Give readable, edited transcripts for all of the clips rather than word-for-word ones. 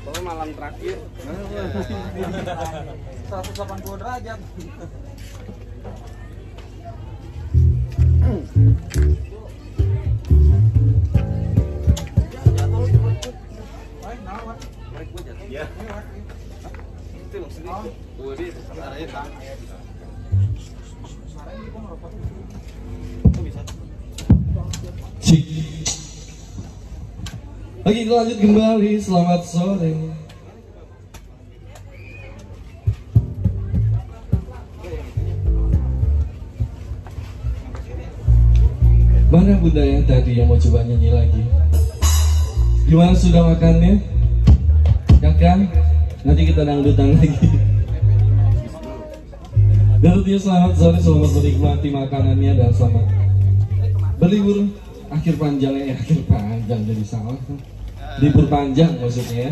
Pokoknya malam terakhir 180 derajat. Ya. Itu maksudnya. Tuh dia arahnya tang. Cik. Oke, kita lanjut kembali. Selamat sore. Mana bunda yang tadi yang mau coba nyanyi lagi? Gimana, sudah makannya? Ya kan? Nanti kita dangdutan lagi. Dan tentunya selamat sore, selamat menikmati makanannya dan selamat berlibur akhir panjang ya, akhir panjang jadi salah. Libur panjang maksudnya ya.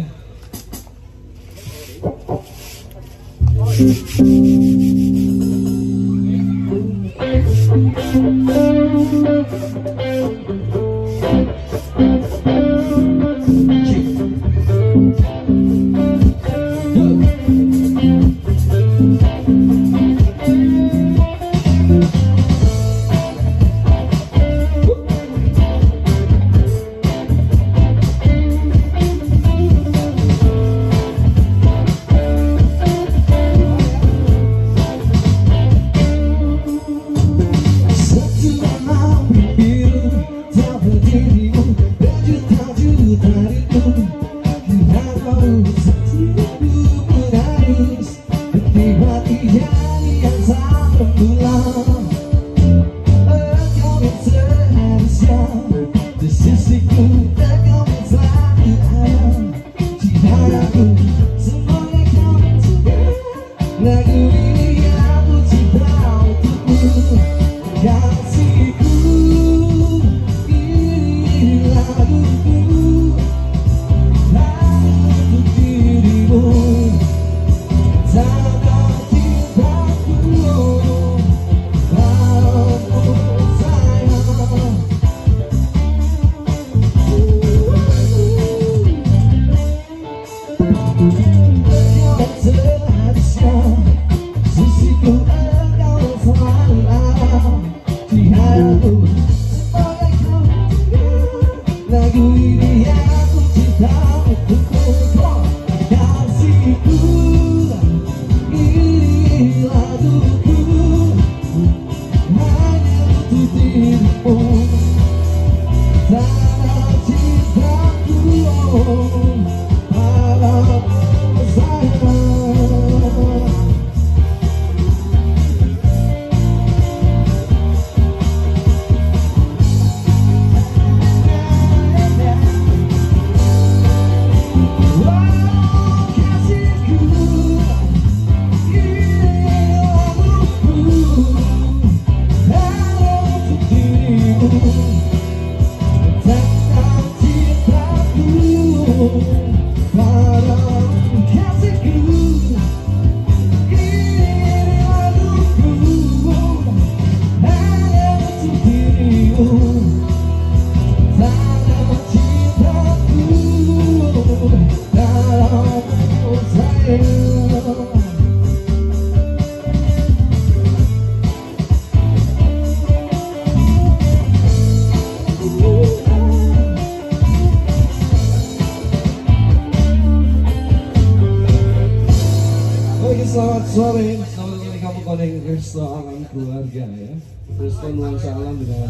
Selamat sore, selamat sore kamu konek Resto Alam Keluarga ya. Resto nuansa alam dengan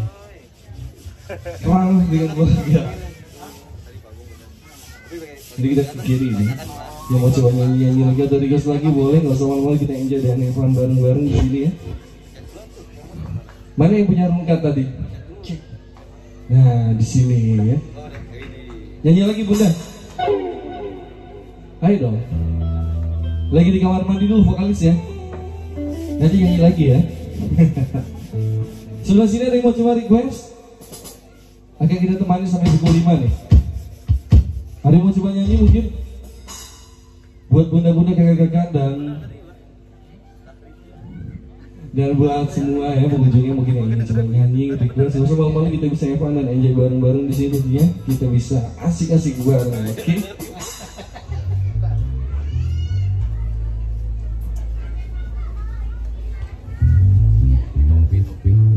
ramah dengan keluarga. Jadi kita ke kiri nih. Yang mau coba nyanyi lagi atau request lagi boleh, nggak usah malu-malu, kita enjoy dan Evan bareng-bareng di sini ya. Mana yang punya rungkat tadi? Nah di sini ya. Nyanyi lagi bunda. Ayo dong. Lagi di kamar mandi dulu vokalis ya. Nanti nyanyi lagi ya. Sebelah sini ada yang mau coba request? Akan kita temani sampai pukul 5 nih. Ada yang mau coba nyanyi mungkin? Buat bunda-bunda, kakak-kakak dan buat semua ya pengunjungnya mungkin yang ingin coba nyanyi request, sama malam kita bisa Evan dan enjoy bareng-bareng di sini ya. Kita bisa asik-asik bareng, oke?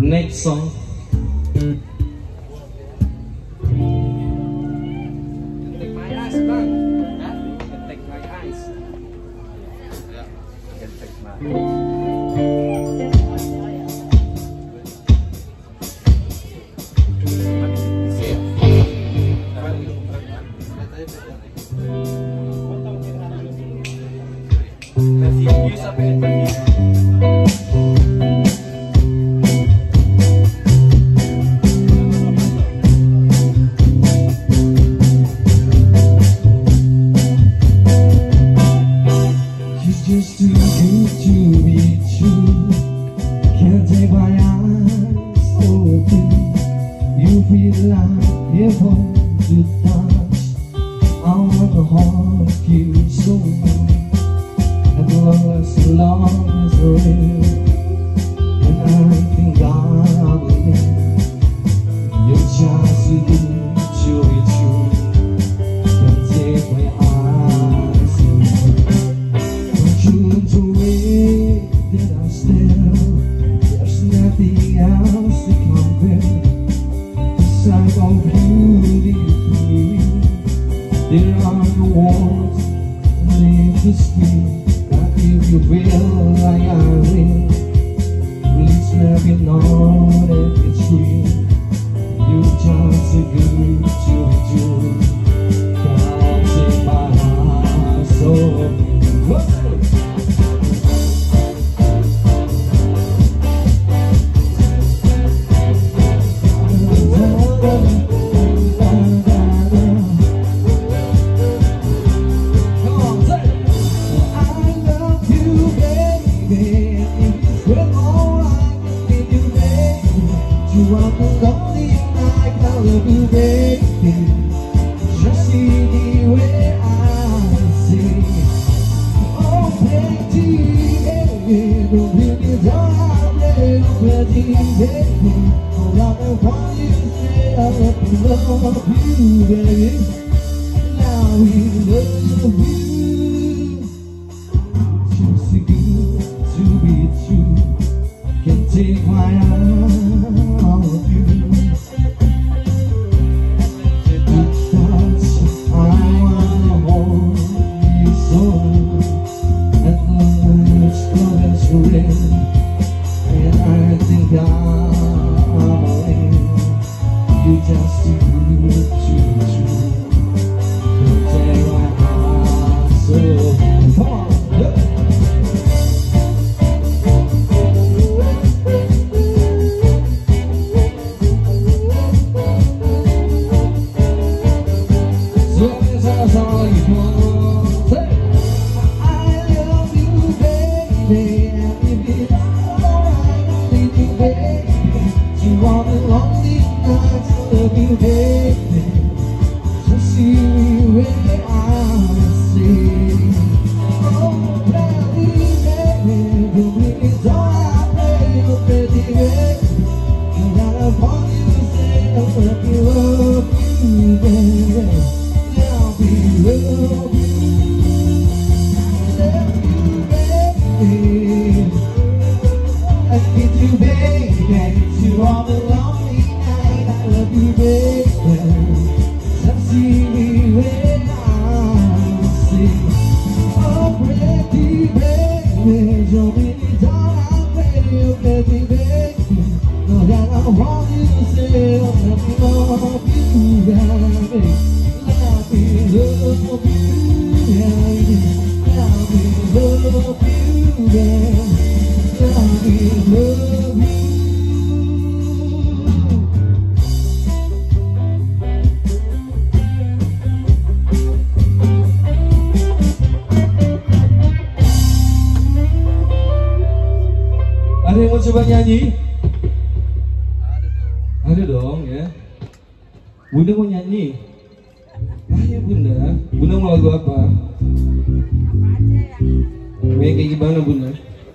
Next song. Take my eyes, bang. Take my eyes. Take my. Just too good to be true. Can't take my eyes off you. You feel like heaven to touch. I wanna hold you so as long as real. And I think I'm in. You're just too good to be true. Can't take my eyes off you. The way that I stare, there's nothing else to compare. The sight of beauty for me. There are no words left to speak. But if you feel like I will, please let me know that it's real. You're just so good to be true. Can't take my eyes off you. Take my eye off you. Ada yang mau coba nyanyi? Ada dong ya. Bunda mau nyanyi? Ayo Bunda. Bunda mau lagu apa? Kayak gimana Bunda?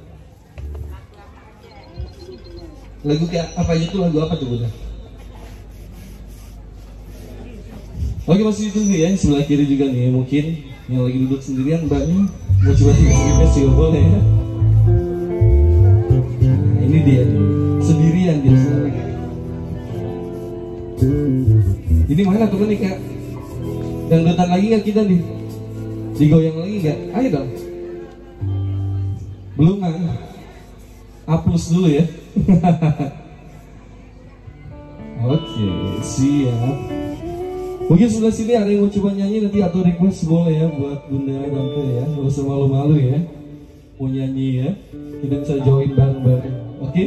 Lagu kayak apa itu? Lagu apa tuh Bunda? Oke, masih ditunggu ya. Sebelah kiri juga nih, mungkin yang lagi duduk sendirian mbaknya mau coba request juga boleh ya. Ini dia nih, sendirian biasa lagi. Ini mana temen nih kak? Dangdutan lagi nggak kita nih? Digoyang lagi nggak? Ayo dong. Belum kan? Hapus dulu ya. Oke, siap. Mungkin sebelah sini ada yang mau coba nyanyi nanti atau request boleh ya buat bunda tante ya. Gak usah malu-malu ya. Mau nyanyi ya. Kita bisa join bareng-bareng. Oke?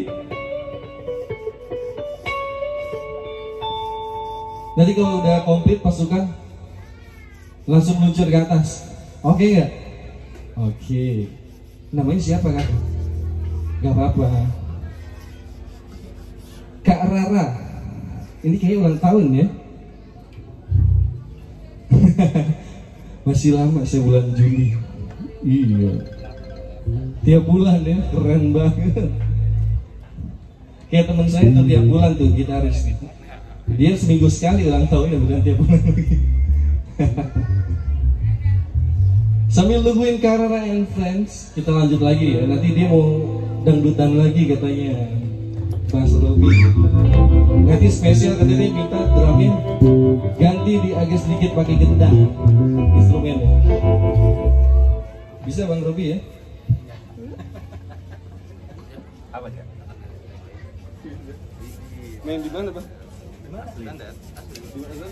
Nanti kalau udah komplit pasukan langsung meluncur ke atas. Oke nggak? Oke. Namanya siapa kan? Gak apa-apa. Kak Rara. Ini kayaknya ulang tahun ya. Masih lama saya bulan Juni. Iya. Tiap bulan ya, keren banget. Kayak teman saya tuh tiap bulan tuh gitaris gitu. Dia seminggu sekali ulang tahun ya, bukan tiap bulan lagi. Sambil nungguin Karara and Friends, kita lanjut lagi ya. Nanti dia mau dangdutan lagi katanya Mas Robi. Nanti spesial katanya dia minta drumnya ganti di agak sedikit pakai gendang instrumennya. Bisa Bang Robi ya? Apa ya? Main di mana Bang? Di mana? Standar. Di mana?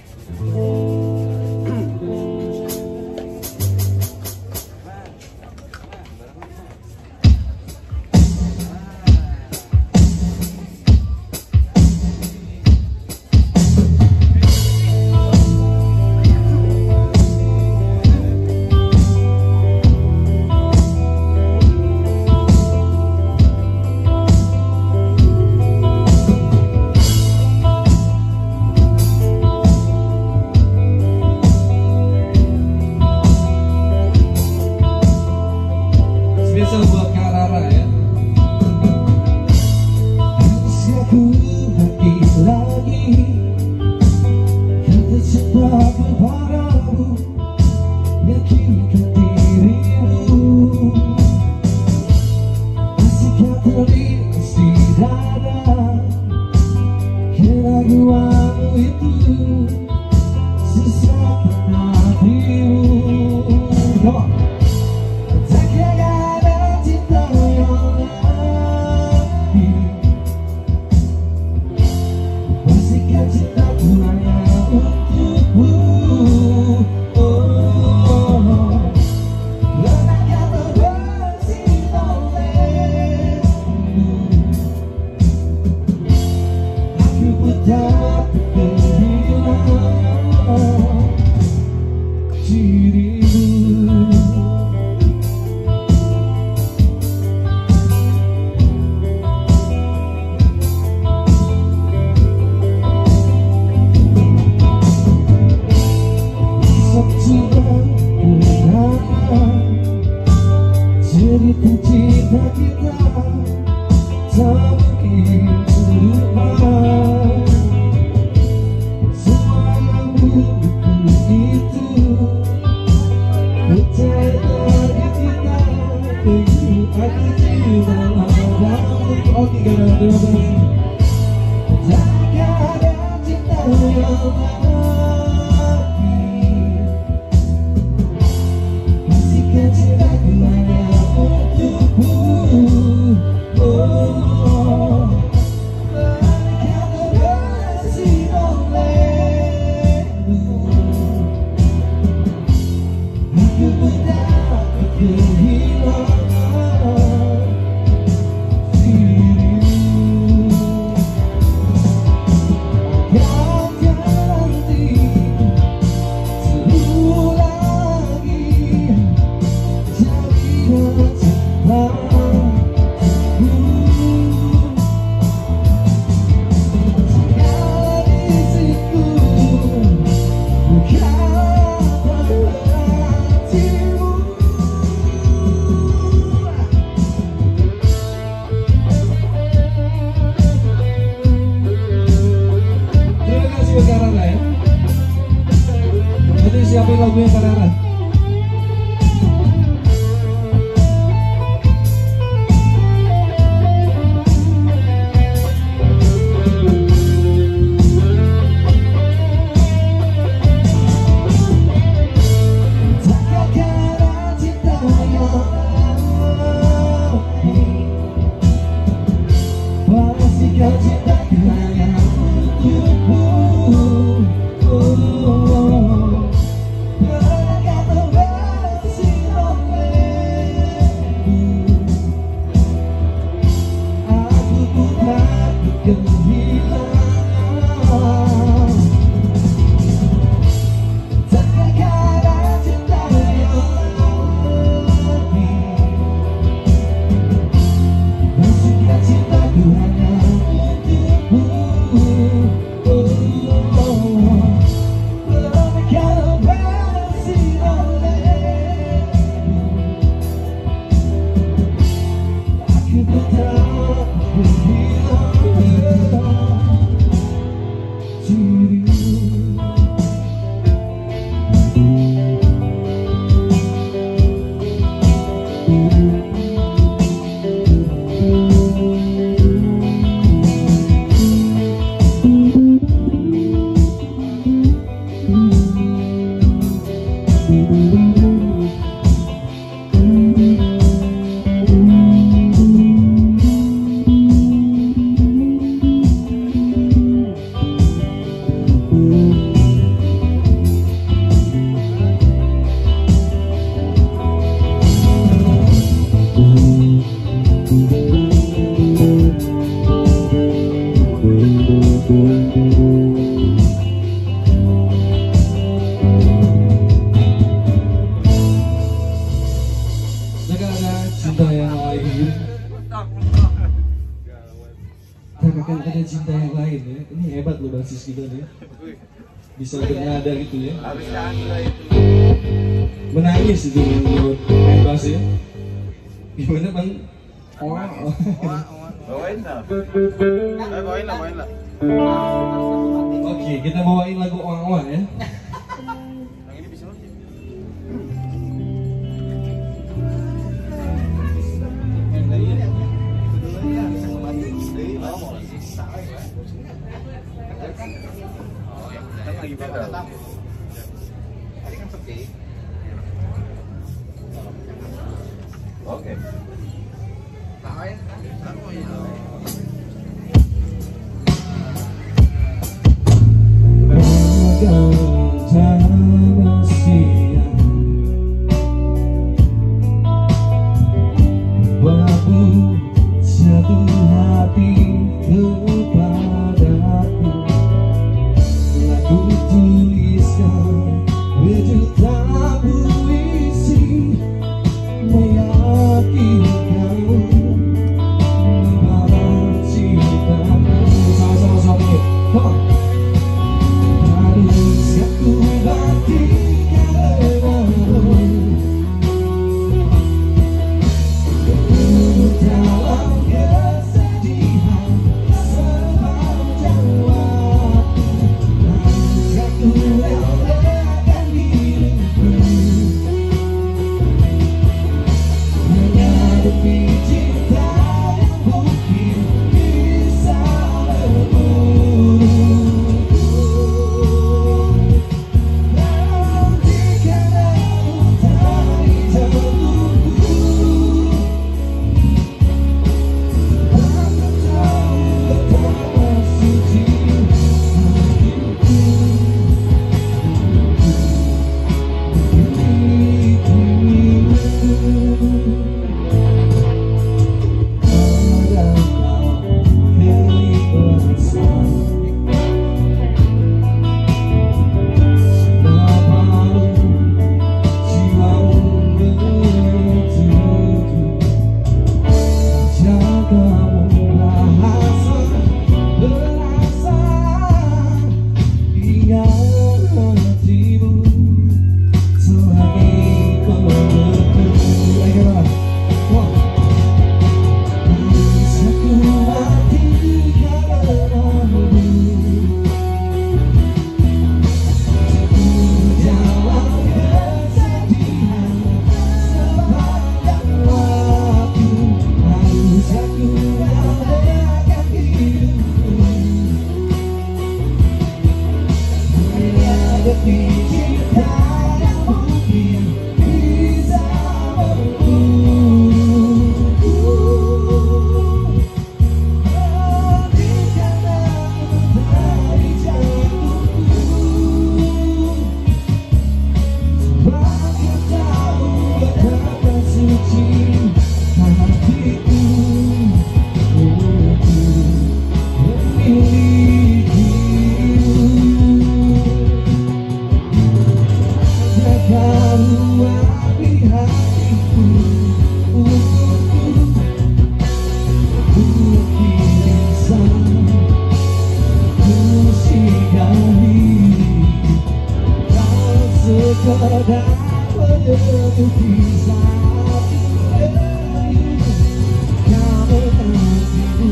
Spesial buat Kak Rara ya. Masih aku lagi kata cintaku padamu, yakinkan dirimu. Masih kau terlintas di dada, keraguanmu itu sisakan hatimu. Come on. Cerita cinta kita tak mungkin terlupakan. Semua yang buruk itu percaya target kita. Aku cinta padamu. Oke, terima kasih. Tak ada cinta yang lagi, masihkah cintaku hanya untukmu? Oh, kata kasih olehmu, aku mendapat kehilangan dirimu. Yang ganti terulang lagi jalinan cintaku. Segala bisikku berkata hatimu. Terima kasih buat Karara ya. Nanti siapin lagunya Karara. Francis kita nih. Bisa bernada gitu ya. Habis lah itu. Menangis itu main bass ya. Gimana bang? Bawain lah. Bawain lah. Oke, kita bawain lagu Oa ya. Yang ini bisa mati. Lagi bakal. Tadi kan sepi. Oke. Jatuh hati kepadaku, lagu tuliskan berjuta puisi meyakinkanmu membalas cintamu. Sama-sama, come on. Haruskah ku mati karenamu, dalam kesedihan sepanjang waktu. Haruskah ku relakan hidupku menghadapi cinta yang mungkin bisa membunuhku. Nantikan aku dari jauhku, aku tahu betapa suci hatiku memilikimu. Adakah keikhlasan senapalu jiwamu menentuku, jagamu bahasa berasa hingga hatimu selagi kau bertemu. Ayo kita wah. Haruskah ku mati karenamu, dalam kesedihan sepanjang waktu. Haruskah ku relakan hidupku menghadapi cinta yang mungkin bisa membunuhku. Nantikan aku dari jauhku, sebab ku tahu betapa suci hatiku untuk memilikimu. Jagamu api hatiku untukku, mungkin bisa ku singgahi dan sekedar menyebut satu dari kamu hatiku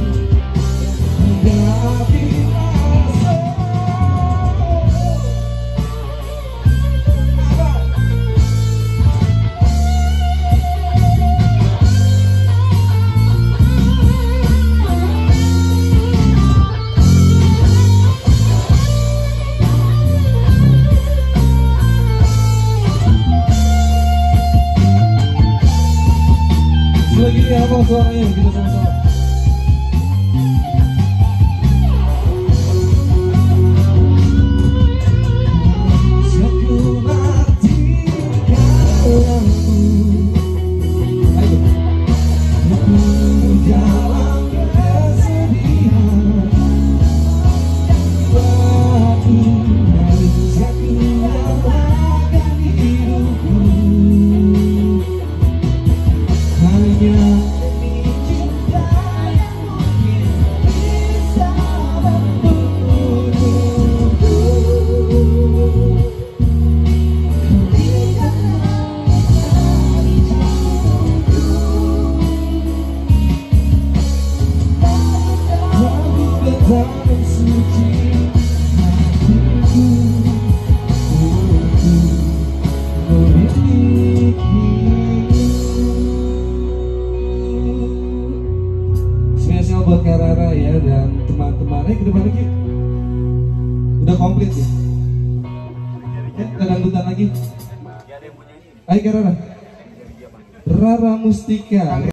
hingga rasa. dalam suci hatiku untuk memilikimu. Spesial buat Kak Rara ya dan teman-temannya. Ke depan lagi. Udah komplit ya? Ada dangdutan lagi? Ayo Kak Rara. Rara Mustika.